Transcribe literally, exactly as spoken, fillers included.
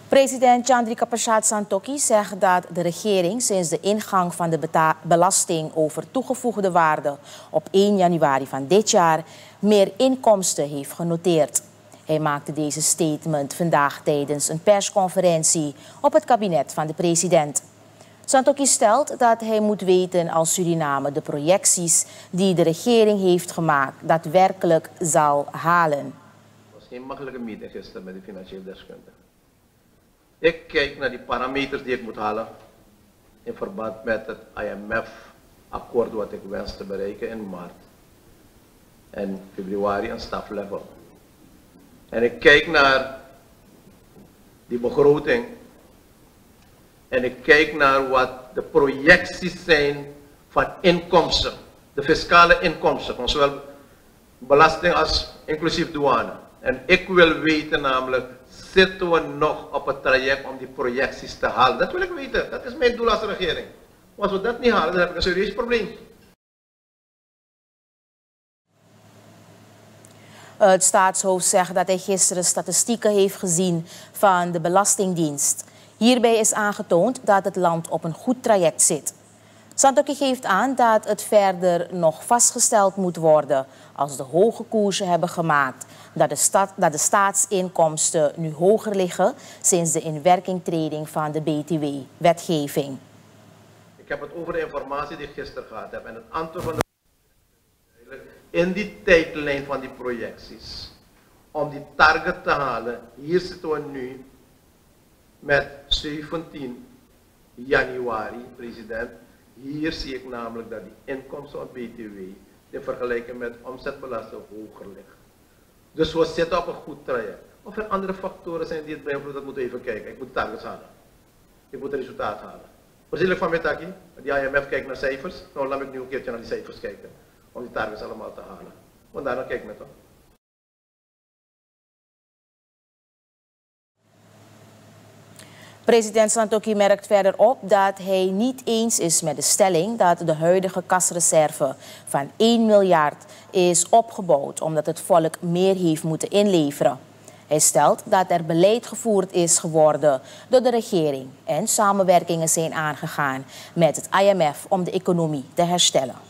President Chandrika Prasad Santokhi zegt dat de regering sinds de ingang van de belasting over toegevoegde waarde op één januari van dit jaar meer inkomsten heeft genoteerd. Hij maakte deze statement vandaag tijdens een persconferentie op het kabinet van de president. Santokhi stelt dat hij moet weten als Suriname de projecties die de regering heeft gemaakt daadwerkelijk zal halen. Het was geen makkelijke meeting gisteren met de financieel deskundige. Ik kijk naar die parameters die ik moet halen in verband met het I M F-akkoord wat ik wens te bereiken in maart en februari aan staflevel. En ik kijk naar die begroting en ik kijk naar wat de projecties zijn van inkomsten, de fiscale inkomsten, van zowel belasting als inclusief douane. En ik wil weten namelijk, zitten we nog op het traject om die projecties te halen? Dat wil ik weten. Dat is mijn doel als regering. Als we dat niet halen, dan heb ik een serieus probleem. Het staatshoofd zegt dat hij gisteren statistieken heeft gezien van de Belastingdienst. Hierbij is aangetoond dat het land op een goed traject zit. Santokhi geeft aan dat het verder nog vastgesteld moet worden als de hoge koersen hebben gemaakt dat de, stad, dat de staatsinkomsten nu hoger liggen sinds de inwerkingtreding van de B T W-wetgeving. Ik heb het over de informatie die ik gisteren gehad heb en het antwoord van de in die tijdlijn van die projecties om die target te halen. Hier zitten we nu met zeventien januari, president. Hier zie ik namelijk dat die inkomsten van B T W in vergelijking met omzetbelasting hoger liggen. Dus we zitten op een goed traject. Of er andere factoren zijn die het beïnvloeden, dat moeten we even kijken. Ik moet targets halen. Ik moet het resultaat halen. Precies van Metaki, die I M F kijkt naar cijfers. Nou, laat ik nu een keertje naar die cijfers kijken. Om die targets allemaal te halen. Want daarna kijk ik met hem. President Santokhi merkt verder op dat hij niet eens is met de stelling dat de huidige kasreserve van één miljard is opgebouwd omdat het volk meer heeft moeten inleveren. Hij stelt dat er beleid gevoerd is geworden door de regering en samenwerkingen zijn aangegaan met het I M F om de economie te herstellen.